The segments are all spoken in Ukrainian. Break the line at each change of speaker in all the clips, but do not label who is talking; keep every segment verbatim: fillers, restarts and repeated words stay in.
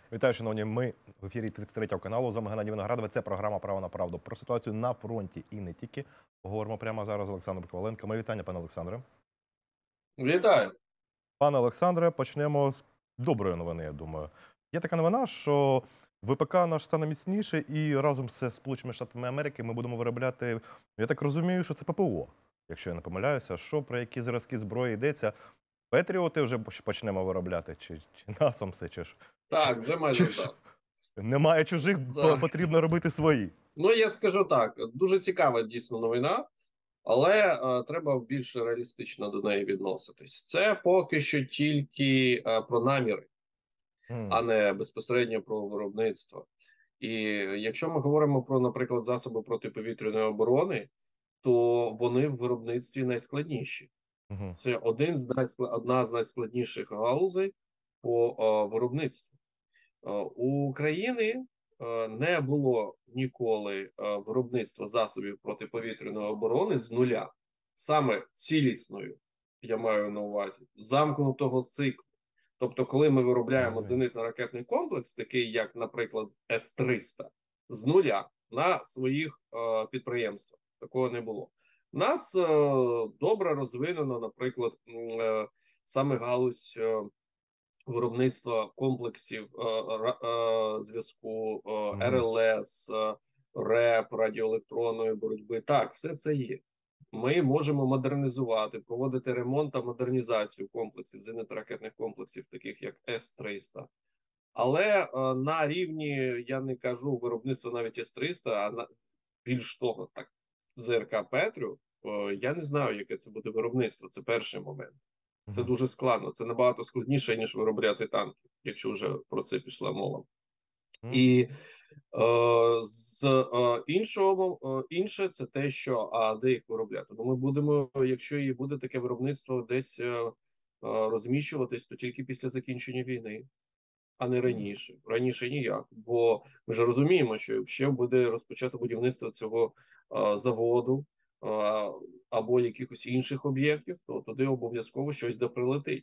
Вітаю, шановні. Ми в ефірі тридцять третього каналу. З вами Геннадій Виноградове. Це програма «Право на правду». Про ситуацію на фронті і не тільки. Поговоримо прямо зараз з Олександром Коваленко. Мої вітання, пане Олександре.
Вітаю.
Пане Олександре, почнемо з доброї новини, я думаю. Є така новина, що ВПК наш стане міцніше і разом з Сполученими Штатами Америки ми будемо виробляти, я так розумію, що це ППО, якщо я не помиляюся. Що, про які зразки зброї йдеться? Петріоти вже почнемо виробляти? Чи, чи насом все? Чи, ж- чи,
Так, вже
чи
майже
ж
так.
немає чужих, по-
За-
потрібно робити свої?
Ну, я скажу так, дуже цікава дійсно новина, але е, треба більш реалістично до неї відноситись. Це поки що тільки е, про наміри, а
М,
не безпосередньо про виробництво. І якщо ми говоримо про, наприклад, засоби протиповітряної оборони, то вони в виробництві найскладніші.
мгм.
Це один з найскла- одна з найскладніших галузей по е, виробництву. Е, У України е, не було ніколи е, виробництва засобів протиповітряної оборони з нуля, саме цілісною, я маю на увазі, замкнутого циклу. Тобто, коли ми виробляємо
Зрозумів.
зенитно-ракетний комплекс, такий як, наприклад, С триста, з нуля на своїх е, підприємствах, такого не було. У нас е, добре розвинено, наприклад, м, е, саме галузь е, виробництва комплексів е, е, зв'язку, е,
Мгм.
РЛС, е, РЕП, радіоелектронної боротьби. Так, все це є. Ми можемо модернізувати, проводити ремонт та модернізацію комплексів, зенитно-ракетних комплексів, таких як С триста. Але е, на рівні, я не кажу виробництва навіть С триста, а на, більш того, так, ЗРК Петріот, е, я не знаю, яке це буде виробництво. Це перший момент. Це
Мгм.
дуже складно. Це набагато складніше, ніж виробляти танки, якщо вже про це пішла мова.
Мгм.
І е, з е, іншого е, інше це те, що а де їх виробляти. Ну, ми будемо, якщо і буде таке виробництво десь е, е, розміщуватись, то тільки після закінчення війни, а не раніше. Раніше ніяк. Бо ми ж розуміємо, що якщо буде розпочато будівництво цього е, заводу е, або якихось інших об'єктів, то туди обов'язково щось доприлетить.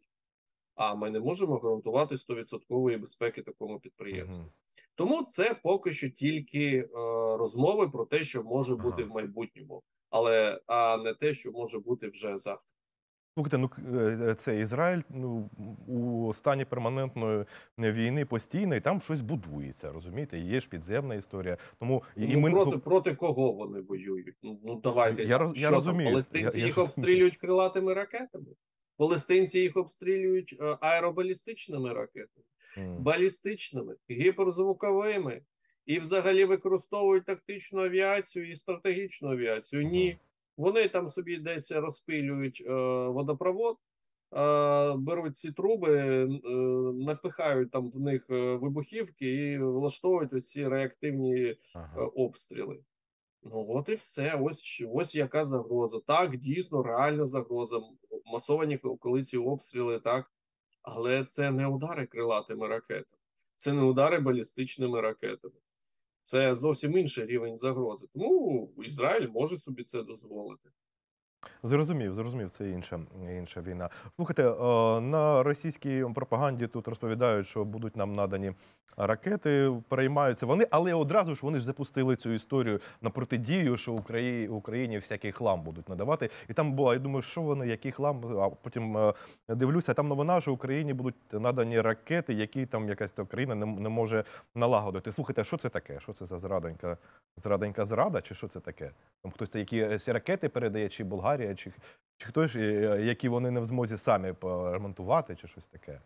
А ми не можемо гарантувати сто відсотків безпеки такому
Мгм.
підприємству. Тому це поки що тільки е, розмови про те, що може бути
Ага.
в майбутньому, але а не те, що може бути вже завтра.
Слухайте, ну к- е, це Ізраїль, ну, у стані перманентної війни постійної, там щось будується, розумієте? Є ж підземна історія. Тому і і
Ну
ми
проти проти кого вони воюють? Ну, ну давайте
я
так.
роз я
Що там?
розумію. Я,
Палестинці
я
їх
розумію.
обстрілюють крилатими ракетами. Палестинці їх обстрілюють е, аеробалістичними ракетами,
М,
балістичними, гіперзвуковими і взагалі використовують тактичну авіацію і стратегічну авіацію.
мгм.
Ні, вони там собі десь розпилюють е, водопровод, е, беруть ці труби, е, напихають там в них е, вибухівки і влаштовують оці реактивні е,
Ага.
обстріли. Ну от і все. Ось що- ось яка загроза. Так, дійсно, реальна загроза. Масовані коли ці обстріли, так, але це не удари крилатими ракетами, це не удари балістичними ракетами. Це зовсім інший рівень загрози. Тому Ізраїль може собі це дозволити.
Зрозумів, зрозумів, це інша, інша війна. Слухайте, е, на російській пропаганді тут розповідають, що будуть нам надані ракети, переймаються вони, але одразу ж вони ж запустили цю історію на протидію, що Україні, Україні всякий хлам будуть надавати. І там була, я думаю, що вони, який хлам, а потім е, дивлюся, там новина, що Україні будуть надані ракети, які там якась та країна не, не може налагодити. Слухайте, а що це таке? Що це за зрадонька, зрадонька зрада, чи що це таке? Там хтось якісь ракети передає, чи Болгарія, чи, чи хтось, е, які вони не в змозі самі поремонтувати, чи щось таке.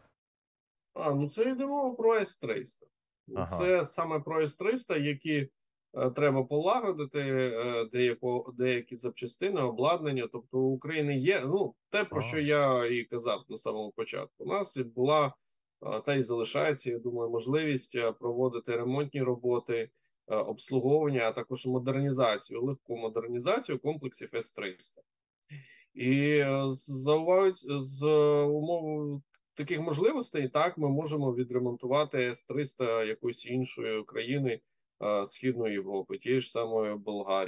А, ну це йде мова про С триста.
Ага.
Це саме про С триста, які е, треба полагодити, е, деяко, деякі запчастини, обладнання. Тобто у України є, ну, те, про що
А,
я і казав на самому початку. У нас і була, е, та й залишається, я думаю, можливість е, проводити ремонтні роботи, е, обслуговування, а також модернізацію, легку модернізацію комплексів С триста. І е, заувають з умов таких можливостей, так ми можемо відремонтувати С триста якоїсь іншої країни е, Східної Європи, тієї ж самої Болгарії.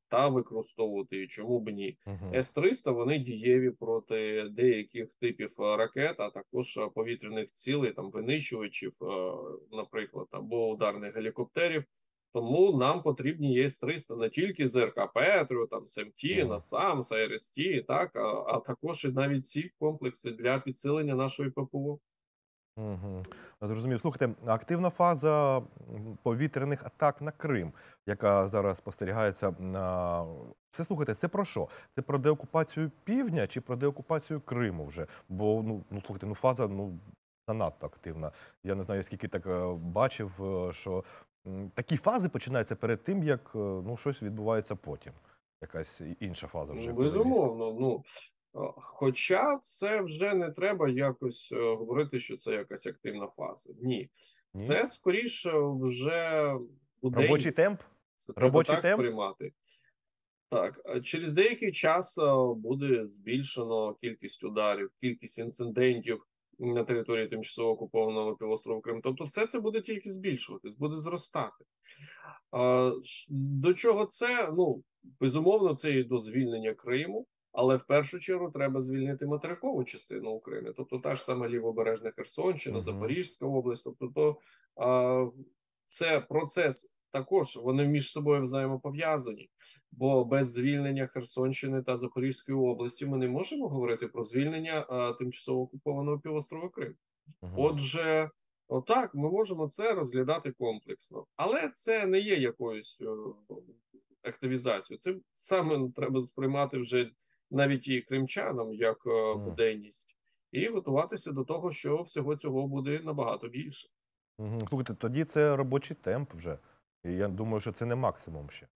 та використовувати, і чому б ні.
Мгм.
С триста вони дієві проти деяких типів е, ракет, а також е, повітряних цілей, там винищувачів, е, наприклад, або ударних гелікоптерів. Тому нам потрібні С триста не тільки ЗРК Петріо, там СМТ,
Мгм.
НАСАМС, АРСТ, так, а, а також і навіть ці комплекси для підсилення нашої ППО.
Мгм. Зрозумів. Слухайте, активна фаза м, повітряних атак на Крим, яка зараз спостерігається на це. Слухайте, це про що? Це про деокупацію півдня чи про деокупацію Криму вже? Бо ну, ну слухайте, ну фаза ну занадто активна. Я не знаю, скільки так е, бачив, е, що м, такі фази починаються перед тим, як е, ну щось відбувається потім. Якась і- інша фаза вже,
Ну,
коли війська.
безумовно, ну а, хоча це вже не треба якось е, говорити, що це якась активна фаза. Ні,
Ні?
це скоріше вже
Робочий
буденність.
темп?
Це треба
Робочий
так
темп?
сприймати. Так, а через деякий час е, буде збільшено кількість ударів, кількість інцидентів на території тимчасово окупованого півострова Крим. Тобто, все це буде тільки збільшуватись, буде зростати. А, ш- До чого це? Ну, безумовно, це і до звільнення Криму, але в першу чергу треба звільнити материкову частину України, тобто та ж сама лівобережна Херсонщина,
Угу.
Запорізька область. Тобто, то а, це процес також, вони між собою взаємопов'язані, бо без звільнення Херсонщини та Запорізької області ми не можемо говорити про звільнення а, тимчасово окупованого півострова Крим.
Угу.
Отже, отак, ми можемо це розглядати комплексно, але це не є якоюсь о, активізацією. Це саме треба сприймати вже навіть і кримчанам як е, буденність, і готуватися до того, що всього цього буде набагато більше.
Мгм. Слухайте, тоді це робочий темп вже. І я думаю, що це не максимум ще.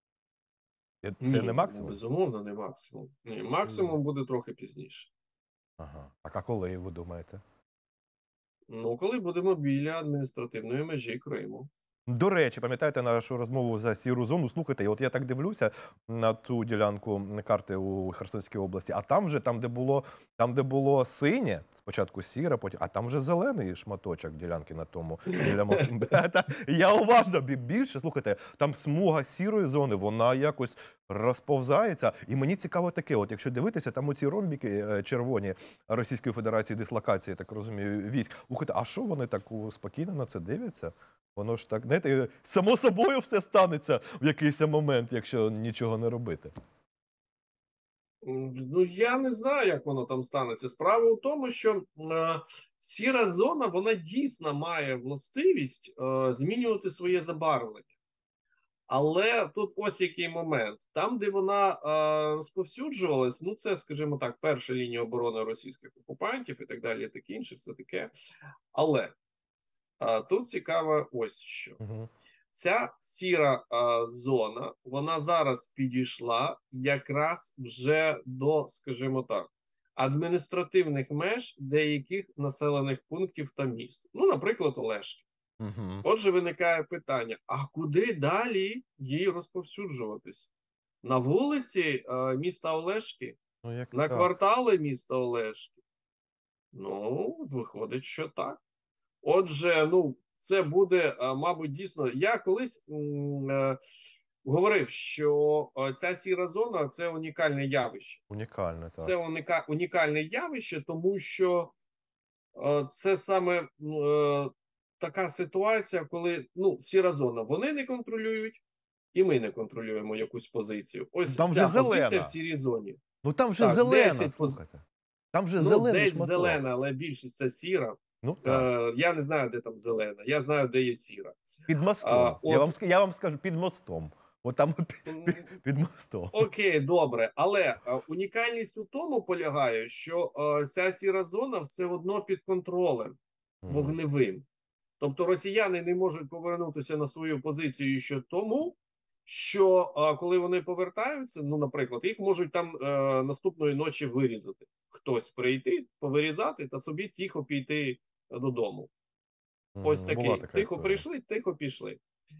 Е, Це не
Ні,
максимум?
безумовно, не максимум. Ні,
М.
максимум буде трохи пізніше.
Ага. А а коли ви думаєте?
Ну, коли будемо біля адміністративної межі Криму.
До речі, пам'ятаєте нашу розмову за сіру зону? Слухайте, от я так дивлюся на ту ділянку карти у Херсонській області, а там вже, там, де було, там, де було синє, спочатку сіре, потім, а там вже зелений шматочок ділянки на тому біля Мос- Та, Я уважно бі- більше, слухайте, там смуга сірої зони, вона якось розповзається. І мені цікаво таке, от якщо дивитися, там оці ромбіки е, червоні Російської Федерації дислокації, так розумію, військ. Слухайте, а що вони так у- спокійно на це дивляться? Воно ж так, знаєте, само собою все станеться в якийсь момент, якщо нічого не робити.
М, Ну, я не знаю, як воно там станеться. Справа в тому, що е, сіра зона, вона дійсно має властивість е, змінювати своє забарвлення. Але тут ось який момент. Там, де вона е, розповсюджувалась, ну це, скажімо так, перша лінія оборони російських окупантів і так далі, і таке інше, все таке. Але е, тут цікаве ось що.
Угу.
Ця сіра а, зона, вона зараз підійшла якраз вже до, скажімо так, адміністративних меж деяких населених пунктів та міст. Ну, наприклад, Олешки.
Угу.
Отже, виникає питання: а куди далі їй розповсюджуватись? На вулиці а, міста Олешки?
Ну, як
На
так.
квартали міста Олешки? Ну, виходить, що так. Отже, ну це буде, а, мабуть, дійсно. Я колись м, е, говорив, що е, ця сіра зона це унікальне явище.
Унікально,
Це
так.
уніка, унікальне явище, тому що е, це саме м, е, така ситуація, коли ну, сіра зона вони не контролюють, і ми не контролюємо якусь позицію.
Ну,
Ось
там вже
ця позиція в
зелена.
сірій зоні.
Ну там вже
Так,
зелена,
десять поз...
слухайте. Там вже
ну,
зелений
десь
шматок.
зелена, але більшість це сіра.
Ну так.
Е, я не знаю, де там зелена. Я знаю, де є сіра.
Під
А,
мостом. Я вам,
от,
ск- я вам скажу, під мостом. От там от під,
м,
під, під мостом.
окей, добре, але е, унікальність у тому полягає, що е, ця сіра зона все одно під контролем
Мгм.
вогневим. Тобто росіяни не можуть повернутися на свою позицію ще тому, що е, коли вони повертаються, ну, наприклад, їх можуть там е, наступної ночі вирізати. Хтось прийти, повирізати та собі тихо піти додому. Ось
Мгм. Була
такий.
така
Тихо
історія.
прийшли, тихо пішли.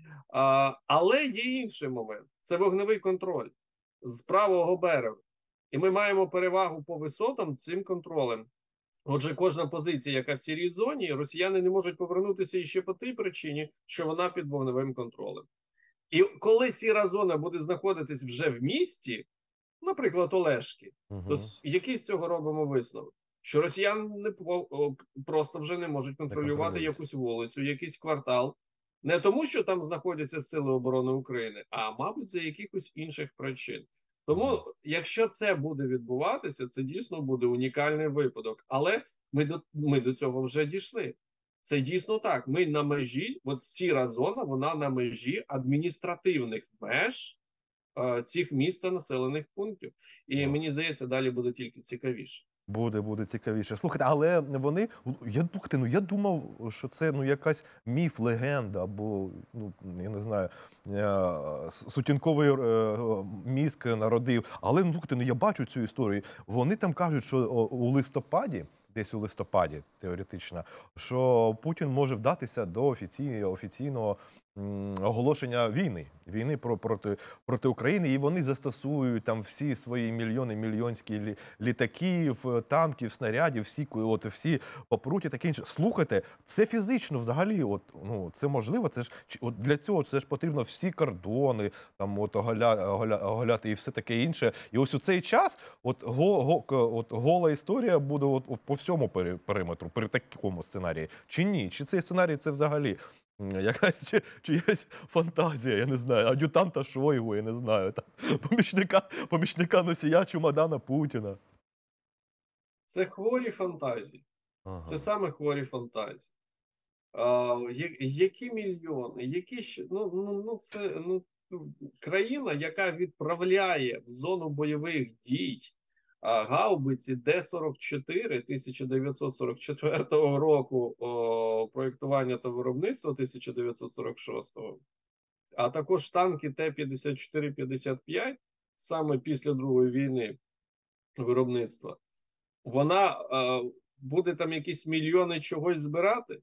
А, але є інший момент: це вогневий контроль з правого берегу. І ми маємо перевагу по висотам цим контролем. Отже, кожна позиція, яка в сірій зоні, росіяни не можуть повернутися іще по тій причині, що вона під вогневим контролем. І коли сіра зона буде знаходитись вже в місті, наприклад, Олешки, то
Угу.
с- який з цього робимо висновок? Що росіяни не по- о, просто вже не можуть
Не
контролювати
контролюють.
якусь вулицю, якийсь квартал, не тому, що там знаходяться Сили оборони України, а мабуть, за якихось інших причин.
Угу.
Тому, якщо це буде відбуватися, це дійсно буде унікальний випадок. Але ми до ми до цього вже дійшли. Це дійсно так. Ми на межі, от сіра зона, вона на межі адміністративних меж е, цих міст та населених пунктів. І
Клас.
мені здається, далі буде тільки цікавіше.
Буде, буде цікавіше. Слухайте, але вони, я, слухайте, ну, я думав, що це ну, якась міф, легенда, або, ну, я не знаю, е, с- сутінковий е, мізк народив. Але, ну, слухайте, ну, я бачу цю історію. Вони там кажуть, що о, у листопаді, десь у листопаді, теоретично, що Путін може вдатися до офіційного, офіційного м, оголошення війни. Війни про, проти, проти України, і вони застосують там всі свої мільйони, мільйонські лі, літаків, е, танків, снарядів, всі, ку- от, всі попруті, таке інше. Слухайте, це фізично взагалі, от, ну, це можливо, це ж чи- от для цього це ж потрібно всі кордони, там, от, оголя, оголя, оголяти і все таке інше. І ось у цей час от, го, го, к- от, гола історія буде от, от, по всьому пери- периметру, при такому сценарії. Чи ні? Чи цей сценарій це взагалі м, якась чи, чиясь фантазія, я не знаю, ад'ютанта Шойгу, я не знаю, там, помічника, помічника носія чумадана Путіна.
Це хворі фантазії. Це
Ага.
саме хворі фантазії. А, я- які мільйони, які ще ну, ну, ну це ну країна, яка відправляє в зону бойових дій а, гаубиці Д сорок чотири тисяча дев'ятсот сорок четвертого року о, проєктування та виробництва тисяча дев'ятсот сорок шостого, а також танки Т п'ятдесят чотири п'ятдесят п'ять саме після Другої війни виробництва. Вона а, буде там якісь мільйони чогось збирати.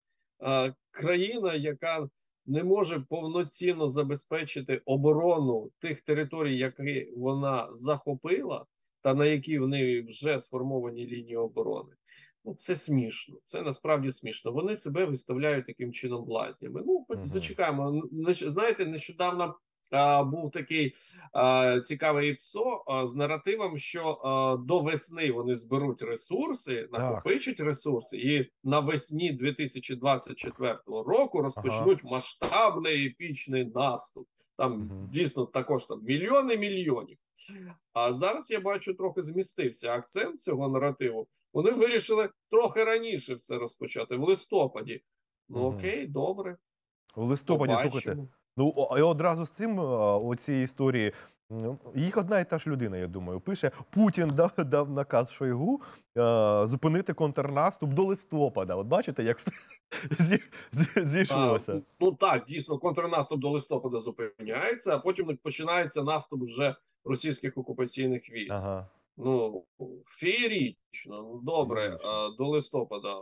А, країна, яка не може повноцінно забезпечити оборону тих територій, які вона захопила, та на які в неї вже сформовані лінії оборони. Ну, це смішно. Це насправді смішно. Вони себе виставляють таким чином блазнями. Ну,
Угу.
зачекаємо. Нещ- Знаєте, нещодавно а, був такий а, цікавий ПСО а, з наративом, що а, до весни вони зберуть ресурси,
Так.
накопичать ресурси, і навесні дві тисячі двадцять четвертого року
Ага.
розпочнуть масштабний епічний наступ. Там
Угу.
дійсно також там мільйони мільйонів. А зараз я бачу, трохи змістився акцент цього наративу. Вони вирішили трохи раніше все розпочати, в листопаді. Ну
Угу.
окей, добре,
У листопаді, слухайте,
побачимо.
ну о- і одразу з цим а, у цій історії м, їх одна і та ж людина, я думаю, пише: Путін дав, дав наказ Шойгу а, зупинити контрнаступ до листопада. От бачите, як все зі- зі-
А,
зійшлося.
ну так, дійсно, контрнаступ до листопада зупиняється, а потім починається наступ вже російських окупаційних військ.
Ага,
Ну, феєрічно, ну добре,
феєрично.
а, до листопада.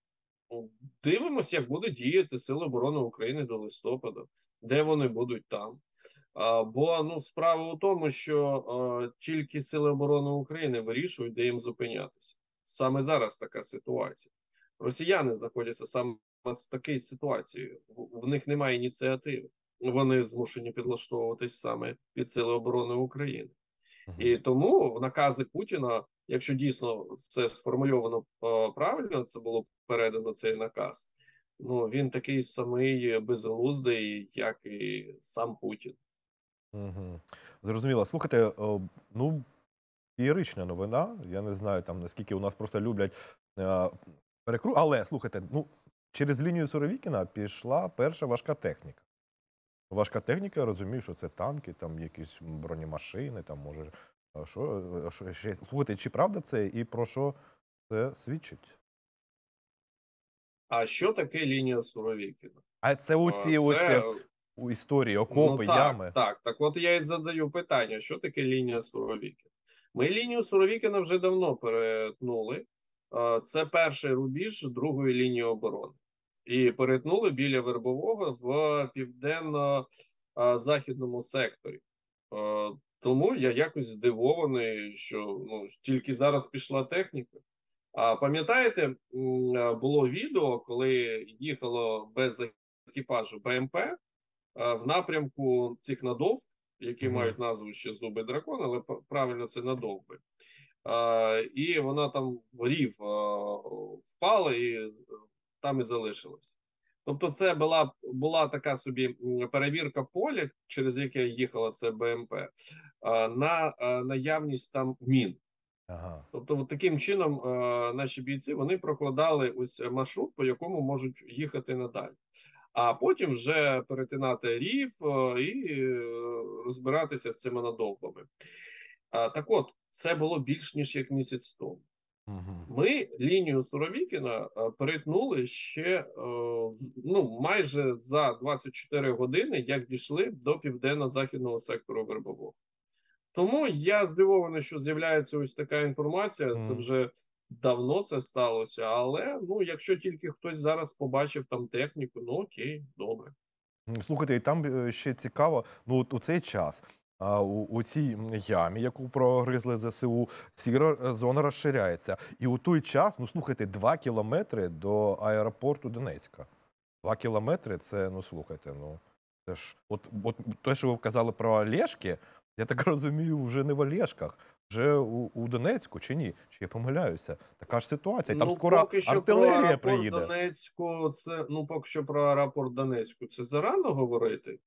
Ну, дивимось, як будуть діяти Сили оборони України до листопада, де вони будуть там. А, бо ну, справа у тому, що а, тільки Сили оборони України вирішують, де їм зупинятися. Саме зараз така ситуація. Росіяни знаходяться саме в такій ситуації. В, в них немає ініціативи. Вони змушені підлаштовуватись саме під Сили оборони України.
Угу.
І тому накази Путіна, якщо дійсно це сформульовано е, правильно, це було передано цей наказ. Ну він такий самий безглуздий, як і сам Путін.
Угу. Зрозуміло. Слухайте, о, ну, феєрична новина. Я не знаю, там, наскільки у нас просто люблять е, перекру. Але, слухайте, ну, через лінію Суровікіна пішла перша важка техніка. Важка техніка, я розумію, що це танки, там якісь бронемашини, там може. а Що, а що ще? Слухайте, чи правда це і про що це свідчить?
А що таке лінія Суровікіна?
А це у
А,
ці ось
Це
е, у історії
ну
окопи,
так,
ями.
так, так. От я і задаю питання: що таке лінія Суровікіна? Ми лінію Суровікіна вже давно перетнули. А, Це перший рубіж другої лінії оборони. І перетнули біля Вербового в південно-західному секторі. Е, Тому я якось здивований, що ну, тільки зараз пішла техніка. А пам'ятаєте, м, е, було відео, коли їхало без екіпажу БМП, е, в напрямку цих надовг, які
Мгм.
мають назву ще зуби дракона, але п- правильно це надовби. Е, І вона там в рів е, впала і е, там і залишилась. Тобто, це була була така собі м, перевірка поля, через яке їхала це БМП, е, на е, наявність там мін.
Ага.
Тобто, от таким чином е, наші бійці вони прокладали ось маршрут, по якому можуть їхати надалі. А потім вже перетинати рів е, і е, розбиратися з цими надовбами. А, так от, це було більш ніж як місяць тому.
Мгм.
Ми лінію Суровікіна е, перетнули ще е, з- ну, майже за двадцять чотири години, як дійшли до південно-західного сектору Вербового. Тому я здивований, що з'являється ось така інформація. Це
Мгм.
вже давно це сталося. Але ну, якщо тільки хтось зараз побачив там техніку, ну окей, добре.
М, Слухайте, і там е, ще цікаво, ну от у цей час, а, у, у цій м, ямі, яку прогризли ЗСУ, сіра е, зона розширяється. І у той час, ну слухайте, два кілометри до аеропорту Донецька. Два кілометри це, ну слухайте, ну це ж, от, от те, що ви казали про Олешки, я так розумію, вже не в Олешках, вже у, у Донецьку, чи ні? Чи я помиляюся? Така ж ситуація. Там
Ну,
скоро
поки що про
артилерія
аеропорт
приїде.
Донецьку, це ну поки що про аеропорт Донецьку це зарано говорити,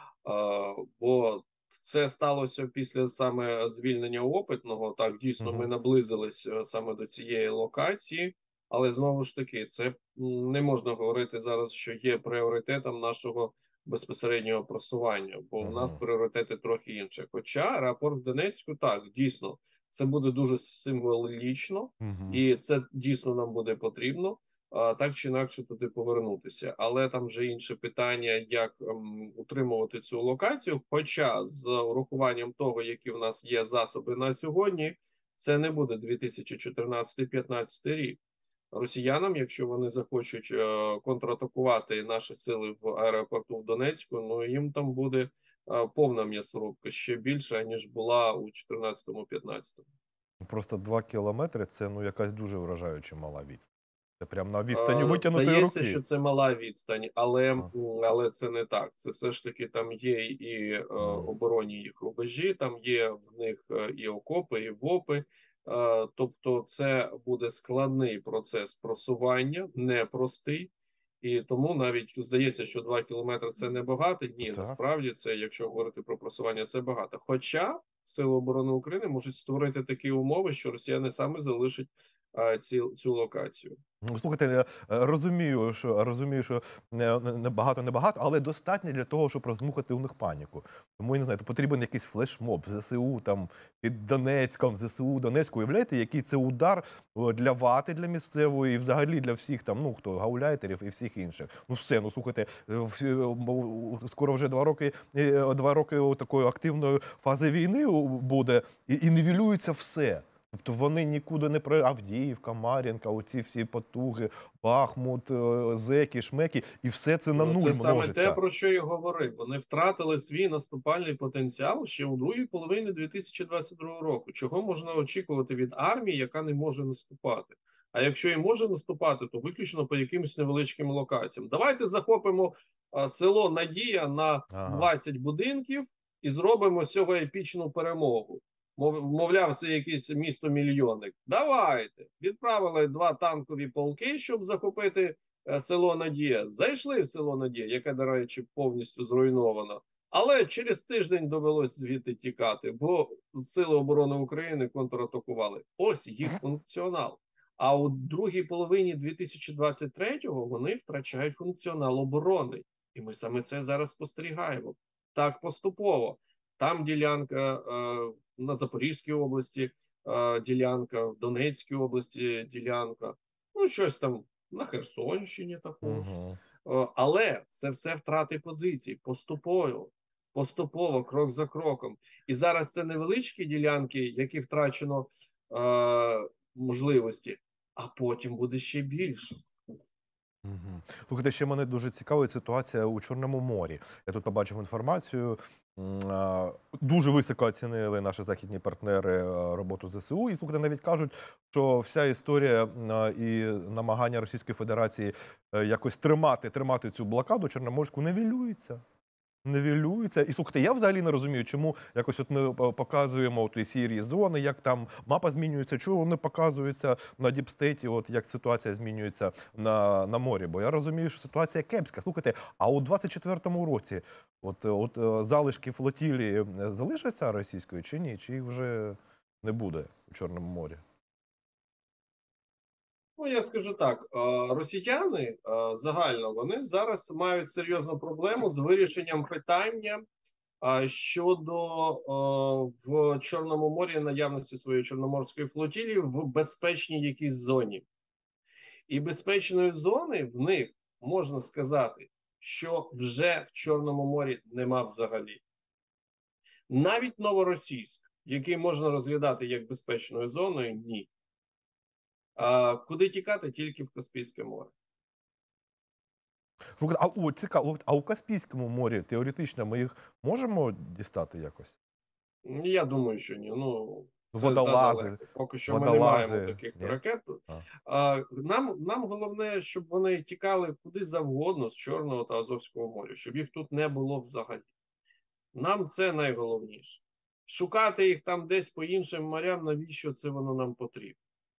а, бо це сталося після саме звільнення опитного. Так, дійсно, ми
Угу.
наблизились е, саме до цієї локації, але знову ж таки, це м, не можна говорити зараз, що є пріоритетом нашого безпосереднього просування, бо в нас
Угу.
пріоритети трохи інші. Хоча аеропорт в Донецьку, так, дійсно, це буде дуже символічно.
Угу.
І це дійсно нам буде потрібно, а, так чи інакше туди повернутися. Але там вже інше питання, як ем, утримувати цю локацію. Хоча з урахуванням того, які в нас є засоби на сьогодні, це не буде дві тисячі чотирнадцятий-п'ятнадцятий рік. Росіянам, якщо вони захочуть е, контратакувати наші сили в аеропорту в Донецьку, ну їм там буде е, повна м'ясорубка ще більше, ніж була у чотирнадцятому-п'ятнадцятому.
Просто два кілометри – це, ну, якась дуже вражаюча мала відстань. Це прям на відстані
Е,
витягнутої
Здається,
руки.
що це мала відстань, але м,
А.
але це не так. Це все ж таки там є і е,
Мгм.
оборонні їх рубежі, там є в них е, і окопи, і вопи. Е, Тобто, це буде складний процес просування, непростий. І тому навіть здається, що два кілометри це небагато. Ні,
Так.
насправді це, якщо говорити про просування, це багато. Хоча Сили оборони України можуть створити такі умови, що росіяни саме залишать е, ці, цю локацію.
Ну, слухайте, я, е, розумію, що розумію, що не, не, не багато, не багато, але достатньо для того, щоб розмухати у них паніку. Тому я не знаю, то потрібен якийсь флешмоб ЗСУ там під Донецьком, ЗСУ Донецьку. Уявляєте, який це удар о, для вати, для місцевої, і взагалі для всіх там, ну хто гауляйтерів і всіх інших. Ну все, ну слухайте, е, всі, е, м, скоро вже два роки, е, два роки такої активної фази війни у- буде, і, і нівелюється все. Тобто вони нікуди не про Авдіївка, Мар'їнка, оці всі потуги, Бахмут, е, зеки, шмеки, і все це на
Ну,
нуль
це саме те,
множиться.
про що я говорив. Вони втратили свій наступальний потенціал ще у другій половині дві тисячі двадцять другого року. Чого можна очікувати від армії, яка не може наступати? А якщо і може наступати, то виключно по якимось невеличким локаціям. Давайте захопимо а, село Надія на
Ага.
двадцять будинків і зробимо з цього епічну перемогу. Мов, мовляв, це якесь місто мільйонник. Давайте відправили два танкові полки, щоб захопити е, село Надія. Зайшли в село Надія, яке, до речі, повністю зруйновано. Але через тиждень довелось звідти тікати, бо Сили оборони України контратакували. Ось їх функціонал. А у другій половині дві тисячі двадцять третього вони втрачають функціонал оборони. І ми саме це зараз спостерігаємо. Так поступово. Там ділянка е, на Запорізькій області, е, ділянка, в Донецькій області ділянка, ну щось там на Херсонщині також.
Угу.
Е, але це все втрати позицій поступово, поступово, крок за кроком. І зараз це невеличкі ділянки, які втрачено е, можливості, а потім буде ще більше.
Угу. Слухайте, ще мене дуже цікавить ситуація у Чорному морі. Я тут побачив інформацію. м, а, Дуже високо оцінили наші західні партнери а, роботу ЗСУ. І слухайте, навіть кажуть, що вся історія а, і намагання Російської Федерації е, якось тримати, тримати цю блокаду чорноморську нівелюється. Нівелюється. І слухайте, я взагалі не розумію, чому якось от ми по- показуємо ті сірі зони, як там мапа змінюється, чого вони показуються на діпстейті, от як ситуація змінюється на, на морі. Бо я розумію, що ситуація кепська. Слухайте, а у двадцять четвертому році от, от е, залишки флотілії е, залишаться російською чи ні? Чи їх вже не буде у Чорному морі?
Ну, я скажу так: е, росіяни е, загально вони зараз мають серйозну проблему з вирішенням питання е, щодо е, в Чорному морі наявності своєї чорноморської флотилії в безпечній якійсь зоні. І безпечної зони в них можна сказати, що вже в Чорному морі нема взагалі. Навіть Новоросійськ, який можна розглядати як безпечною зоною, ні. А куди тікати? Тільки в Каспійське море.
Слухайте, а о, цікаво, от, а у Каспійському морі теоретично ми їх можемо дістати якось?
М, Я думаю, що ні. Ну, це
Водолази,
задалеко. Поки що ми не маємо
водолази,
таких
ні?
ракет.
А.
А, нам, нам головне, щоб вони тікали куди завгодно з Чорного та Азовського моря, щоб їх тут не було взагалі. Нам це найголовніше. Шукати їх там десь по іншим морям, навіщо це воно нам потрібно?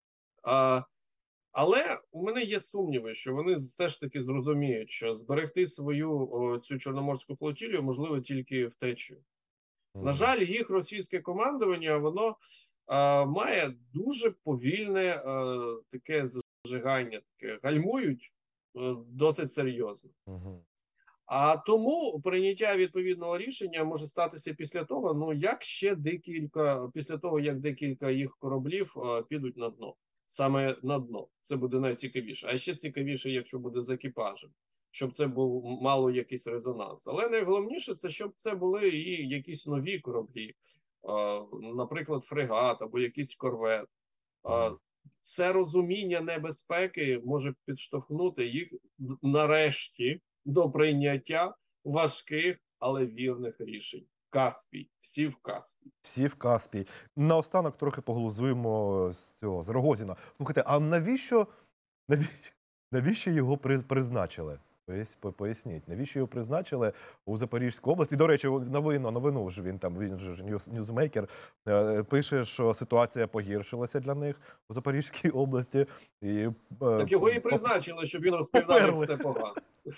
А, але у мене є сумніви, що вони все ж таки зрозуміють, що зберегти свою о, цю чорноморську флотилію можливо тільки втечею. На
Мгм.
жаль, їх російське командування воно а, має дуже повільне а, таке зажигання, таке гальмують а, досить серйозно.
Мгм.
А тому прийняття відповідного рішення може статися після того, ну як ще декілька, після того, як декілька їх кораблів а, підуть на дно. Саме на дно. Це буде найцікавіше. А ще цікавіше, якщо буде з екіпажем, щоб це був мало якийсь резонанс. Але найголовніше це, щоб це були і якісь нові кораблі, а, наприклад, фрегат або якийсь корвет. А,
Мгм.
це розуміння небезпеки може підштовхнути їх нарешті до прийняття важких, але вірних рішень. Каспій, всі в Каспій.
Всі в Каспій. Наостанок трохи поглузуємо з цього, з Рогозіна. Слухайте, а навіщо, навіщо, навіщо його при- призначили? Пояс- по- Поясніть, навіщо його призначили у Запорізькій області? До речі, новину, новину ж він там, він же ж ньюз- ньюзмейкер, е, пише, що ситуація погіршилася для них у Запорізькій області. І, е,
Так його і
по-
призначили, щоб він розповідав, як
поперли.
все погано.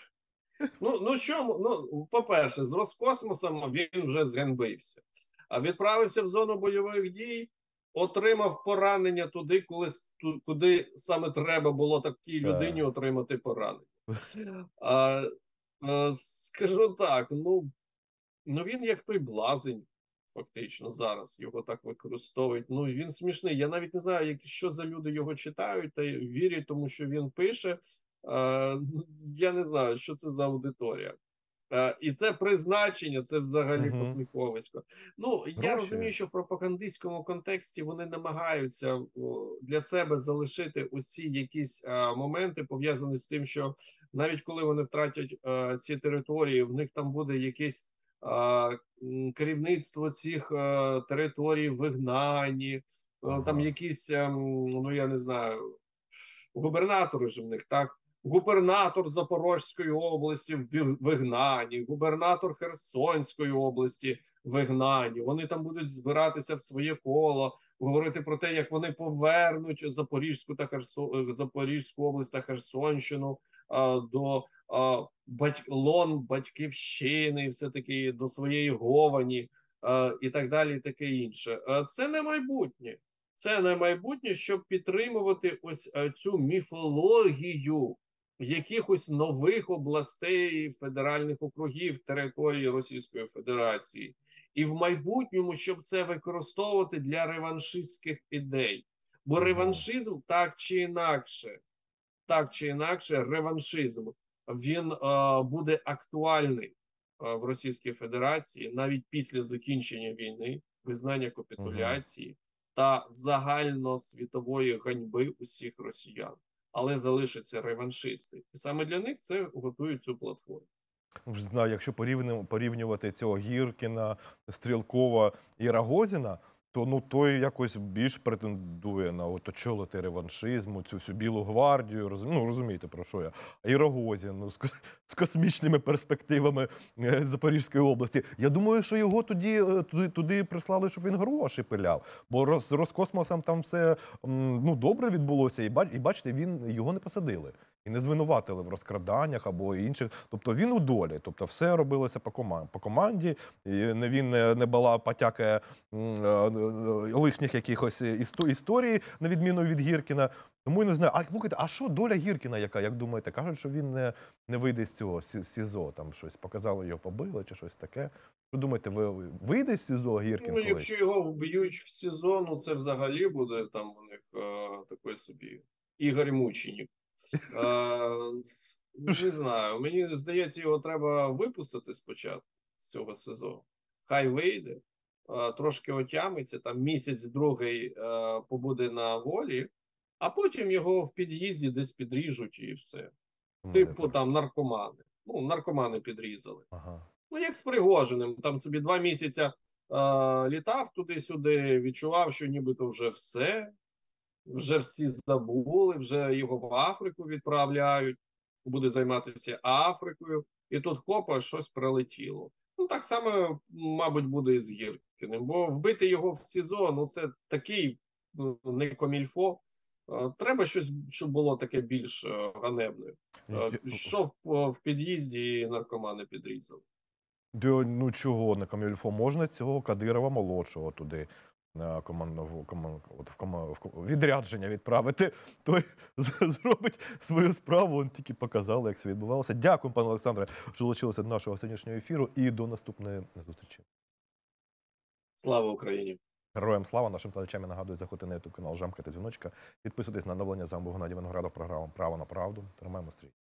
Ну, ну що, ну, по-перше, з Роскосмосом він вже зганьбився. А відправився в зону бойових дій, отримав поранення туди, коли, ту- куди саме треба було такій людині
Так.
отримати поранення. А, а, скажу так, ну, ну він як той блазень, фактично, зараз його так використовують. Ну, він смішний. Я навіть не знаю, як, що за люди його читають та й вірять, тому що він пише. Е, я не знаю, що це за аудиторія. Е, і це призначення, це взагалі
Угу.
посміховисько. Ну, я
Гроші.
розумію, що в пропагандистському контексті вони намагаються о, для себе залишити усі якісь е, моменти, пов'язані з тим, що навіть коли вони втратять е, ці території, в них там буде якесь е, м, керівництво цих е, територій в вигнанні, е, там
Ага.
якісь, ем, ну я не знаю, губернатори ж в них так. Губернатор Запорізької області в вигнанні, губернатор Херсонської області в вигнанні. Вони там будуть збиратися в своє коло, говорити про те, як вони повернуть Запорізьку та Херсон, Запорізьку область та Херсонщину а, до а, бать... лон батьківщини, все таки до своєї говані а, і так далі, і таке інше. А, це не майбутнє. Це на майбутнє, щоб підтримувати ось е, цю міфологію якихось нових областей, федеральних округів території Російської Федерації, і в майбутньому, щоб це використовувати для реваншистських ідей. Бо
Угу.
реваншизм так чи інакше, так чи інакше, реваншизм він е, буде актуальний е, в Російській Федерації навіть після закінчення війни, визнання
Угу.
капітуляції та загальносвітової ганьби усіх росіян. Але залишаться реваншисти, і саме для них це готують цю платформу.
Ну, ж знаю, якщо порівню- порівнювати цього Гіркіна, Стрілкова і Рагозіна, то ну той якось більш претендує на от очолити реваншизму, цю всю білу гвардію. Розум, ну розумієте про що я? І Рогозін, ну, з, кос- з космічними перспективами е, Запорізької області. Я думаю, що його тоді е, туди, туди прислали, щоб він гроші пиляв. Бо роз, з Роскосмосом там все м, ну добре відбулося, і бач, і бачите, він його не посадили. І не звинуватили в розкраданнях або інших. Тобто він у долі. Тобто все робилося по команді. По команді. І не він не, не була потяка м, е, е, лишніх якихось істо- історій, на відміну від Гіркіна. Тому я не знаю. А слухайте, а що доля Гіркіна яка? Як думаєте? Кажуть, що він не, не вийде з цього з СІЗО. Там щось показали, його побили чи щось таке. Що думаєте, ви вийде з СІЗО Гіркін
Ну,
колись?
якщо його вб'ють в СІЗО, ну це взагалі буде там у них е, такий собі Ігор Мученік. Е, не знаю, мені здається, його треба випустити спочатку з цього СИЗО. Хай вийде, е, трошки отямиться, там місяць-другий е, побуде на волі, а потім його в під'їзді десь підріжуть і все.
Ну,
Типу
я так.
там наркомани. Ну, наркомани підрізали.
Ага.
Ну, як з Пригожиним, там собі два місяці е, літав туди-сюди, відчував, що нібито вже все, вже всі забули, вже його в Африку відправляють, буде займатися Африкою, і тут хопа, щось прилетіло. Ну, так само, мабуть, буде і з Гіркіним, бо вбити його в СІЗО, ну, це такий ну, не комільфо. Е, Треба щось, щоб було таке більш е, ганебне. Е, Що в, в під'їзді і наркомани підрізали.
Дьо- Ну чого не камільфо? Можна цього Кадирова молодшого туди на командну команд, от в кома- в ко- відрядження відправити. Той з- зробить свою справу. Он тільки показали, як це відбувалося. Дякую, пане Олександре, що долучилися до нашого сьогоднішнього ефіру і до наступної зустрічі.
Слава Україні!
Героям слава, нашим глядачам я нагадую, заходьте на ютуб канал, жамкайте дзвіночка, підписуйтесь на оновлення. З вами був Геннадій Виноградов, програма «Право на правду». Тримаємо стрій.